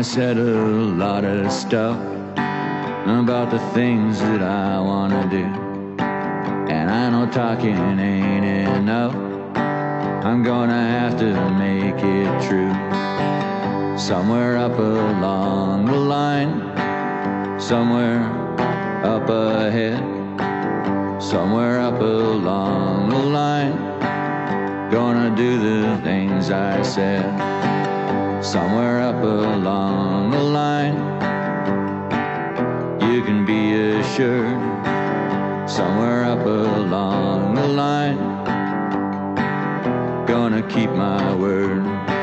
said a lot of stuff about the things that I wanna do, and I know talking ain't enough. I'm gonna have to make it true. Somewhere up along the line, somewhere up ahead, somewhere up along the line, gonna do the things I said. Somewhere up along the line, you can be assured. Somewhere up along the line, gonna keep my word.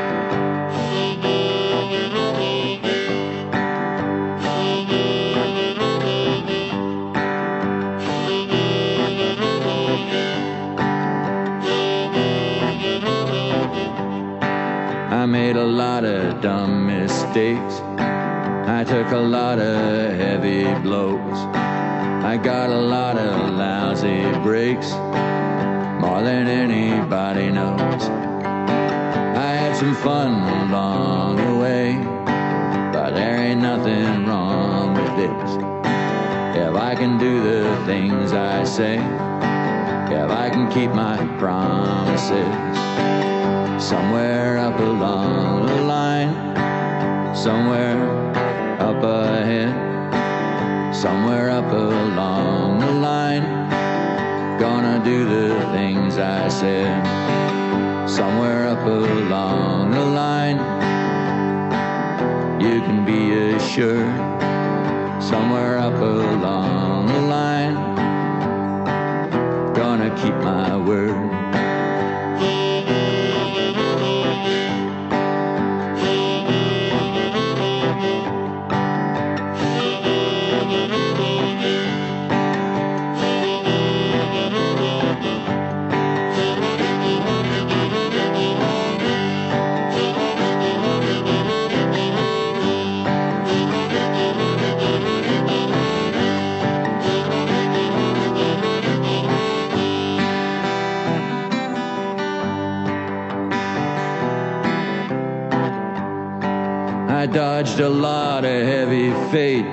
I made a lot of dumb mistakes. I took a lot of heavy blows. I got a lot of lousy breaks, more than anybody knows. I had some fun along the way, but there ain't nothing wrong with this. If I can do the things I say, if I can keep my promises. Somewhere up along the line, somewhere up ahead, somewhere up along the line, gonna do the things I said. Somewhere up along the line, you can be assured. Somewhere up along the line, gonna keep my word. I dodged a lot of heavy fate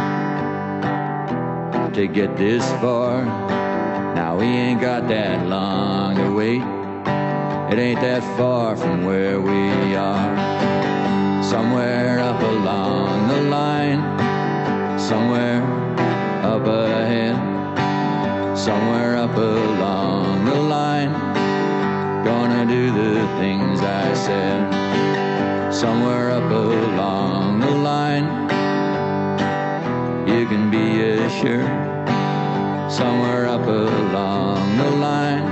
to get this far. Now we ain't got that long to wait. It ain't that far from where we are. Somewhere up along the line, somewhere up ahead, somewhere up along the line, gonna do the things I said. Somewhere up along the line, you can be assured. Somewhere up along the line,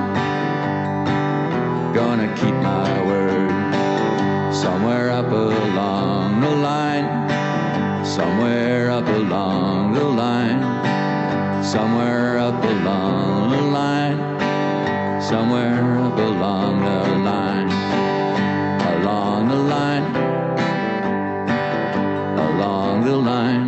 gonna keep my word. Somewhere up along the line, somewhere up along the line, somewhere up along the line, somewhere up along the line, along the line, along the line.